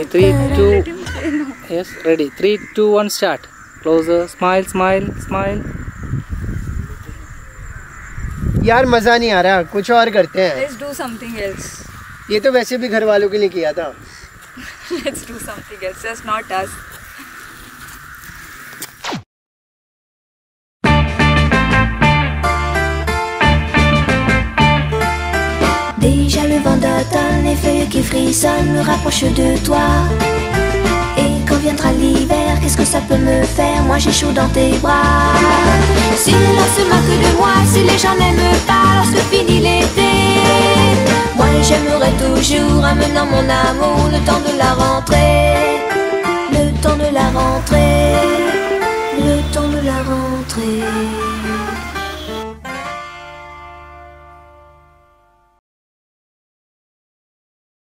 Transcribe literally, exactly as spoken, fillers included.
three, two, yes, ready. Three, two, one, start. Closer. Smile, smile, smile. यार मजा नहीं आ रहा, कुछ और करते हैं. Let's do something else. ये तो वैसे भी घर वालों के लिए किया था. Let's do something else, just not us. Déjà le vent d'automne, les feuilles qui frissonnent me rapprochent de toi. Et quand viendra l'hiver, qu'est-ce que ça peut me faire? Moi j'ai chaud dans tes bras. Si les gens se moquent de moi, si les gens n'aiment pas lorsque finit l'été, moi j'aimerais toujours amenant mon amour le temps de la rentrée. Le temps de la rentrée. Le temps de la rentrée.